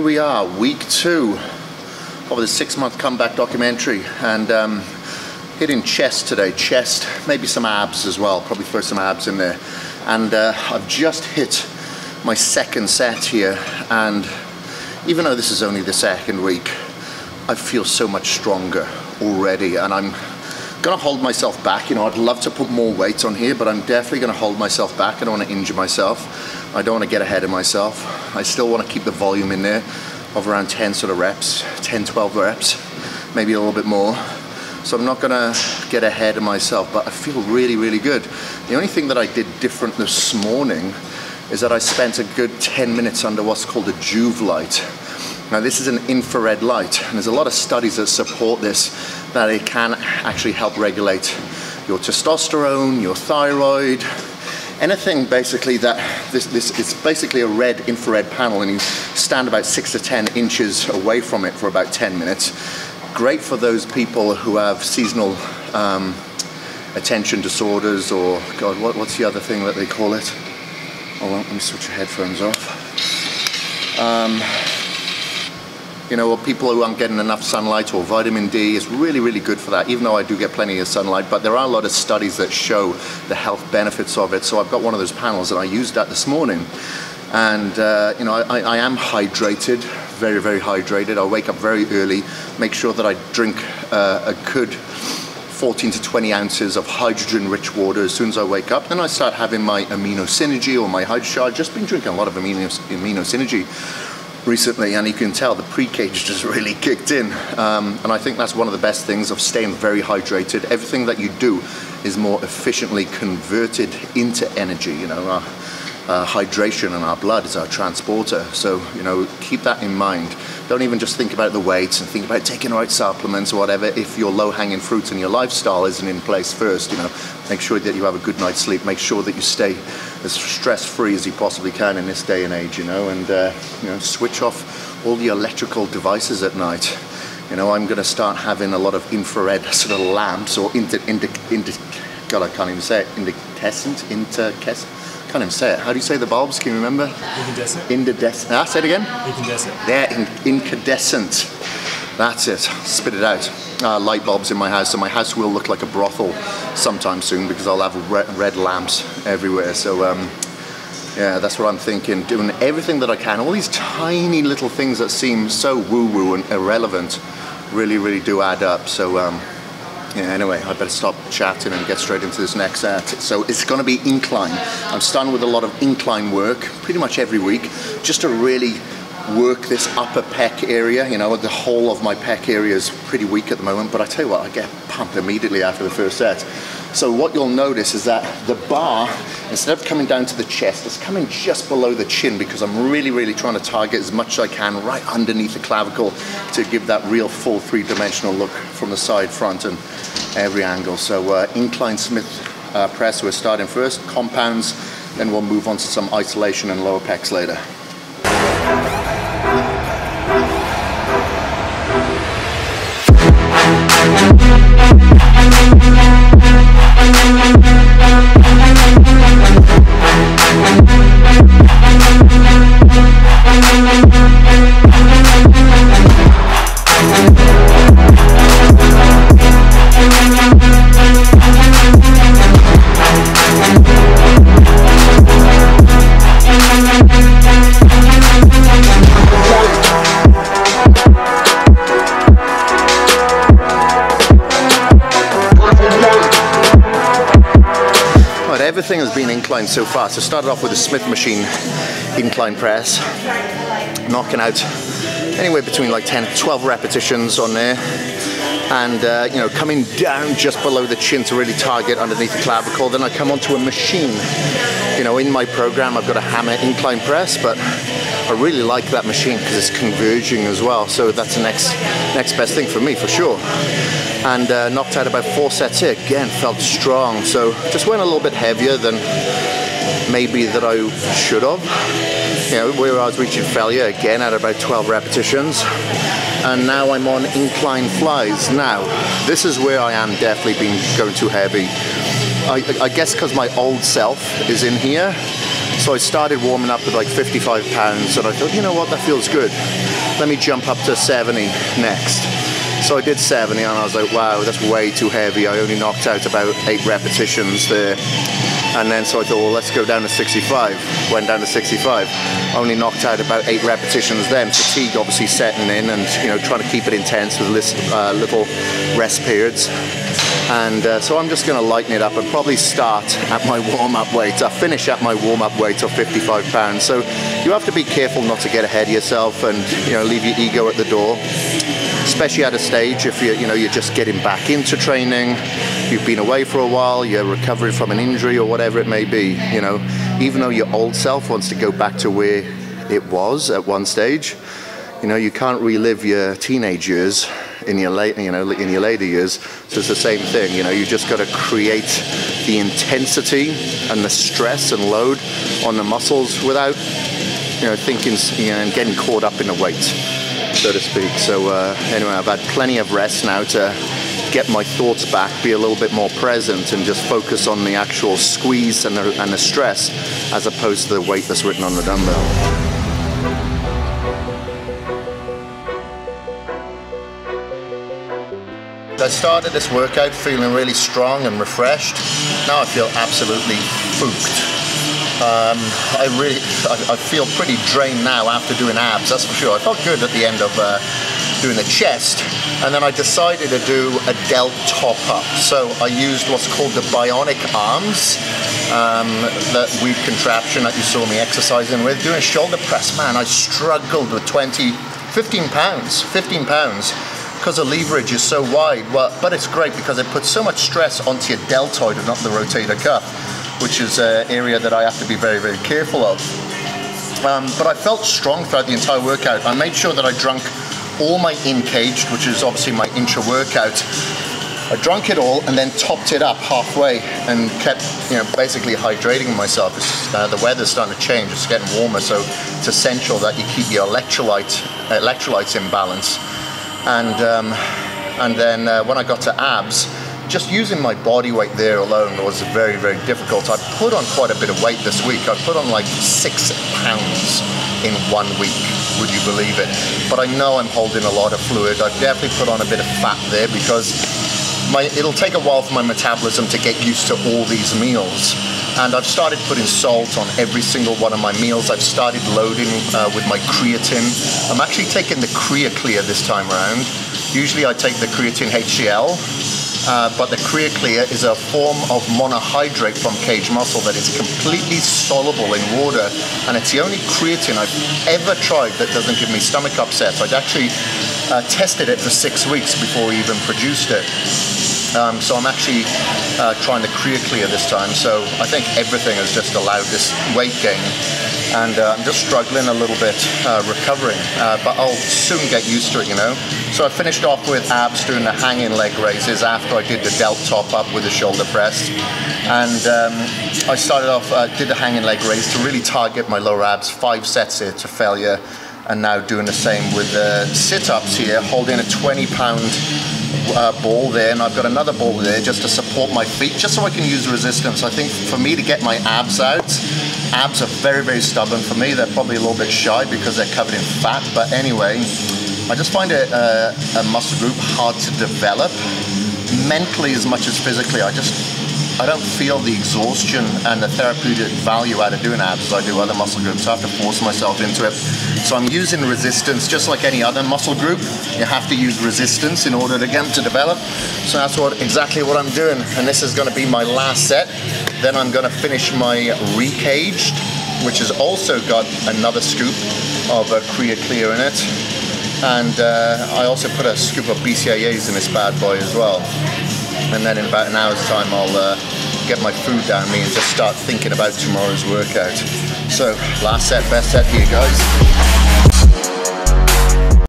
we are, week 2 of the 6-month comeback documentary, and hitting chest today, chest, maybe some abs as well, probably throw some abs in there. And I've just hit my 2nd set here, and even though this is only the 2nd week, I feel so much stronger already, and I'm gonna hold myself back. You know, I'd love to put more weight on here, but I'm definitely gonna hold myself back. I don't wanna injure myself. I don't wanna get ahead of myself. I still wanna keep the volume in there of around 10 sort of reps, 10, 12 reps, maybe a little bit more. So I'm not gonna get ahead of myself, but I feel really, really good. The only thing that I did different this morning is that I spent a good 10 minutes under what's called a Joovv light. Now this is an infrared light, and there's a lot of studies that support this, that it can actually help regulate your testosterone, your thyroid, anything basically that, it's basically a red infrared panel, and you stand about 6 to 10 inches away from it for about 10 minutes. Great for those people who have seasonal attention disorders, or God, what's the other thing that they call it? Hold on, let me switch your headphones off. You know, people who aren't getting enough sunlight, or vitamin D is really, really good for that, even though I do get plenty of sunlight. But there are a lot of studies that show the health benefits of it. So I've got one of those panels, and I used that this morning. And, you know, I am hydrated, very, very hydrated. I wake up very early, make sure that I drink a good 14 to 20 ounces of hydrogen-rich water as soon as I wake up. Then I start having my Amino Synergy or my Hydro. I've just been drinking a lot of Amino Synergy recently, and you can tell the pre-cage just really kicked in, and I think that's one of the best things of staying very hydrated. Everything that you do is more efficiently converted into energy. You know, hydration in our blood is our transporter, so you know, keep that in mind. Don't even just think about the weights and think about taking the right supplements or whatever if your low-hanging fruit and your lifestyle isn't in place first. You know, make sure that you have a good night's sleep, make sure that you stay as stress-free as you possibly can in this day and age, you know, and you know, switch off all the electrical devices at night. You know, I'm going to start having a lot of infrared sort of lamps, or God, I can't even say it, can't even say it. How do you say the bulbs? Can you remember? Incandescent. Incandescent. Ah, say it again. Incandescent. Yeah, incandescent. That's it. Spit it out. Light bulbs in my house, so my house will look like a brothel sometime soon, because I'll have red lamps everywhere. So yeah, that's what I'm thinking. Doing everything that I can. All these tiny little things that seem so woo-woo and irrelevant really, really do add up. So yeah, anyway, I better stop chatting and get straight into this next set. So it's going to be incline. I'm starting with a lot of incline work pretty much every week, just to really work this upper pec area. You know, the whole of my pec area is pretty weak at the moment, but I tell you what, I get pumped immediately after the first set. So what you'll notice is that the bar, instead of coming down to the chest, it's coming just below the chin, because I'm really, really trying to target as much as I can right underneath the clavicle to give that real full 3-dimensional look from the side, front, and every angle. So incline Smith press, we're starting first, compounds, then we'll move on to some isolation and lower pecs later. Everything has been inclined so far. So started off with a Smith machine incline press, knocking out anywhere between like 10 to 12 repetitions on there, and you know, coming down just below the chin to really target underneath the clavicle. Then I come onto a machine. You know, in my program I've got a hammer incline press, but I really like that machine because it's converging as well. So that's the next best thing for me, for sure. And knocked out about 4 sets here. Again, felt strong. So just went a little bit heavier than maybe that I should have. You know, where I was reaching failure again at about 12 repetitions. And now I'm on incline flies. Now, this is where I am definitely being going too heavy. I guess because my old self is in here. So I started warming up with like 55 pounds, and I thought, you know what, that feels good. Let me jump up to 70 next. So I did 70, and I was like, wow, that's way too heavy. I only knocked out about 8 repetitions there. And then so I thought, well, let's go down to 65. Went down to 65. Only knocked out about 8 repetitions then. Fatigue obviously setting in, and you know, trying to keep it intense with little rest periods. And so I'm just going to lighten it up and probably start at my warm-up weight. I finish at my warm-up weight of 55 pounds. So you have to be careful not to get ahead of yourself and, you know, leave your ego at the door. Especially at a stage if you're just getting back into training, you've been away for a while, you're recovering from an injury or whatever it may be. You know, even though your old self wants to go back to where it was at one stage, you know, you can't relive your teenage years in your later years. So it's the same thing. You know, you just got to create the intensity and the stress and load on the muscles without, you know, thinking, you know, and getting caught up in the weight, so to speak. So anyway, I've had plenty of rest now to get my thoughts back, be a little bit more present, and just focus on the actual squeeze and the stress, as opposed to the weight that's written on the dumbbell. I started this workout feeling really strong and refreshed. Now I feel absolutely fooked. I feel pretty drained now after doing abs, that's for sure. I felt good at the end of doing the chest, and then I decided to do a delt top up. So I used what's called the bionic arms, that weird contraption that you saw me exercising with. Doing a shoulder press, man, I struggled with 15 pounds, because the leverage is so wide. Well, but it's great because it puts so much stress onto your deltoid and not the rotator cuff, which is an area that I have to be very, very careful of. But I felt strong throughout the entire workout. I made sure that I drank all my in-caged, which is obviously my intra-workout. I drank it all and then topped it up halfway and kept, you know, basically hydrating myself. The weather's starting to change, it's getting warmer, so it's essential that you keep your electrolytes in balance. And then when I got to abs, just using my body weight there alone was very, very difficult. I put on quite a bit of weight this week. I put on like 6 pounds in 1 week, would you believe it? But I know I'm holding a lot of fluid. I've definitely put on a bit of fat there because it'll take a while for my metabolism to get used to all these meals. And I've started putting salt on every single one of my meals. I've started loading with my creatine. I'm actually taking the CreaClear this time around. Usually I take the creatine HCl, but the CreaClear is a form of monohydrate from Cage Muscle that is completely soluble in water, and it's the only creatine I've ever tried that doesn't give me stomach upsets. I'd actually tested it for 6 weeks before we even produced it. So I'm actually trying the CreaClear this time. So I think everything has just allowed this weight gain, and I'm just struggling a little bit recovering, but I'll soon get used to it, you know. So I finished off with abs doing the hanging leg raises after I did the delt top up with the shoulder press, and I started off, did the hanging leg raise to really target my lower abs, 5 sets here to failure, and now doing the same with the sit-ups here, holding a 20-pound ball there, and I've got another ball there just to support my feet, just so I can use resistance. I think for me to get my abs out, abs are very, very stubborn for me. They're probably a little bit shy because they're covered in fat, but anyway, I just find it a muscle group hard to develop, mentally as much as physically. I don't feel the exhaustion and the therapeutic value out of doing abs as I do other muscle groups. I have to force myself into it. So I'm using resistance just like any other muscle group. You have to use resistance in order to get them to develop. So that's exactly what I'm doing. And this is going to be my last set. Then I'm going to finish my recaged, which has also got another scoop of CreaClear in it. And I also put a scoop of BCAAs in this bad boy as well. And then in about an hour's time I'll get my food down me and just start thinking about tomorrow's workout. So last set, best set here, guys.